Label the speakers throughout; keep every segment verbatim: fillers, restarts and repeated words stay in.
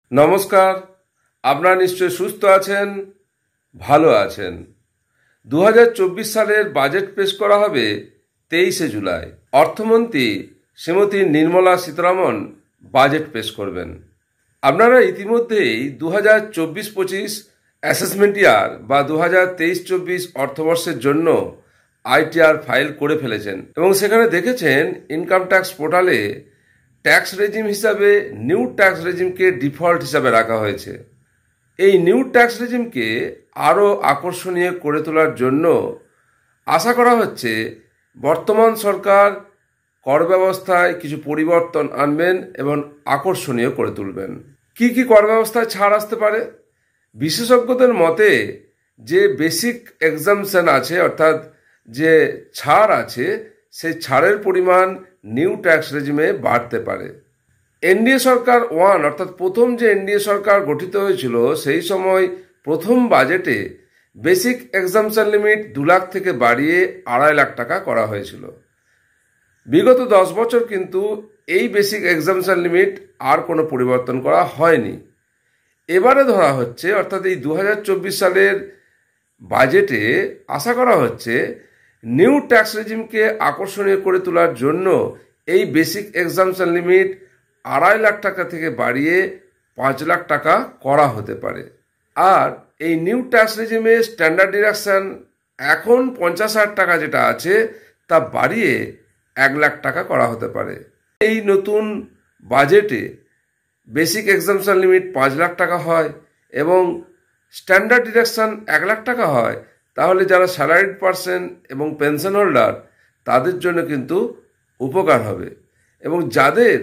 Speaker 1: নমস্কার, আপনারা নিশ্চয় সুস্থ আছেন, ভালো আছেন। দু হাজার চব্বিশ সালের বাজেট পেশ করা হবে তেইশে জুলাই। অর্থমন্ত্রী শ্রীমতী নির্মলা সীতারমণ বাজেট পেশ করবেন। আপনারা ইতিমধ্যেই দু হাজার চব্বিশ পঁচিশ অ্যাসেসমেন্ট ইয়ার বা দু হাজার তেইশ চব্বিশ অর্থবর্ষের জন্য আইটিআর ফাইল করে ফেলেছেন এবং সেখানে দেখেছেন ইনকাম ট্যাক্স পোর্টালে ট্যাক্স রেজিম হিসাবে নিউ ট্যাক্স রেজিমকে ডিফল্ট হিসাবে রাখা হয়েছে। এই নিউ ট্যাক্স রেজিমকে আরও আকর্ষণীয় করে তোলার জন্য আশা করা হচ্ছে বর্তমান সরকার কর ব্যবস্থায় কিছু পরিবর্তন আনবেন এবং আকর্ষণীয় করে তুলবেন। কি কি কর ব্যবস্থায় ছাড় আসতে পারে? বিশেষজ্ঞদের মতে যে বেসিক এক্সামশন আছে, অর্থাৎ যে ছাড় আছে, সেই ছাড়ের পরিমাণ নিউ ট্যাক্স রেজিমে বাড়তে পারে। এনডিএ সরকার ওয়ান অর্থাৎ প্রথম যে এনডিএ সরকার গঠিত হয়েছিল সেই সময় প্রথম বাজেটে বেসিক এক্সামশন লিমিট দু লাখ থেকে বাড়িয়ে আড়াই লাখ টাকা করা হয়েছিল। বিগত দশ বছর কিন্তু এই বেসিক এক্সামশন লিমিট আর কোনো পরিবর্তন করা হয়নি। এবারে ধরা হচ্ছে, অর্থাৎ এই দু হাজার চব্বিশ সালের বাজেটে আশা করা হচ্ছে নিউ ট্যাক্স রেজিমকে আকর্ষণীয় করে তোলার জন্য এই বেসিক এক্সামশন লিমিট আড়াই লাখ টাকা থেকে বাড়িয়ে পাঁচ লাখ টাকা করা হতে পারে। আর এই নিউ ট্যাক্স রেজিমে স্ট্যান্ডার্ড ডিডাকশন এখন পঞ্চাশ হাজার টাকা যেটা আছে তা বাড়িয়ে এক লাখ টাকা করা হতে পারে। এই নতুন বাজেটে বেসিক এক্সামশন লিমিট পাঁচ লাখ টাকা হয় এবং স্ট্যান্ডার্ড ডিডাকশন এক লাখ টাকা হয়, তাহলে যারা স্যালারিড পার্সন এবং পেনশন হোল্ডার তাদের জন্য কিন্তু উপকার হবে। এবং যাদের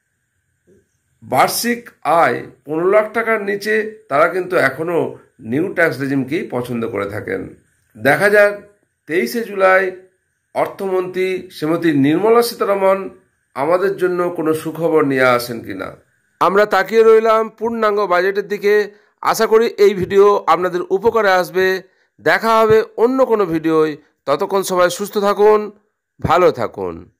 Speaker 1: বার্ষিক আয় পনেরো লাখ টাকার নিচে তারা কিন্তু এখনও নিউ ট্যাক্স রেজিমকেই পছন্দ করে থাকেন। দেখা যাক তেইশে জুলাই অর্থমন্ত্রী শ্রীমতী নির্মলা সীতারমণ আমাদের জন্য কোনো সুখবর নিয়ে আসেন কিনা। আমরা তাকিয়ে রইলাম পূর্ণাঙ্গ বাজেটের দিকে। আশা করি এই ভিডিও আপনাদের উপকারে আসবে। দেখা হবে অন্য কোনো ভিডিওয়। ততক্ষণ সবাই সুস্থ থাকুন, ভালো থাকুন।